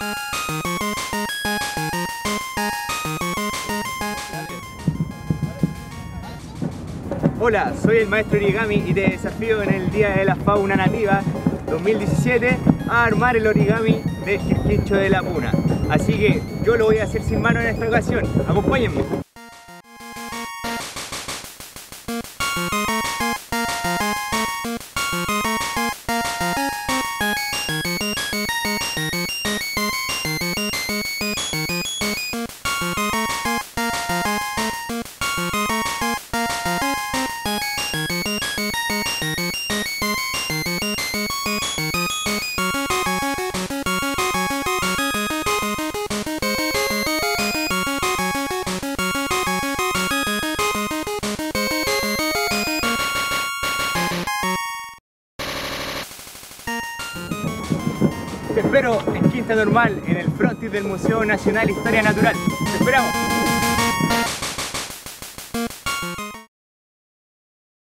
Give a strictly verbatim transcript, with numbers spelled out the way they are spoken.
Hola, soy el maestro Origami y te desafío en el Día de la Fauna Nativa dos mil diecisiete a armar el origami del Quirquincho de la Puna. Así que yo lo voy a hacer sin mano en esta ocasión. Acompáñenme. Te espero en Quinta Normal, en el frontis del Museo Nacional Historia Natural. ¡Te esperamos!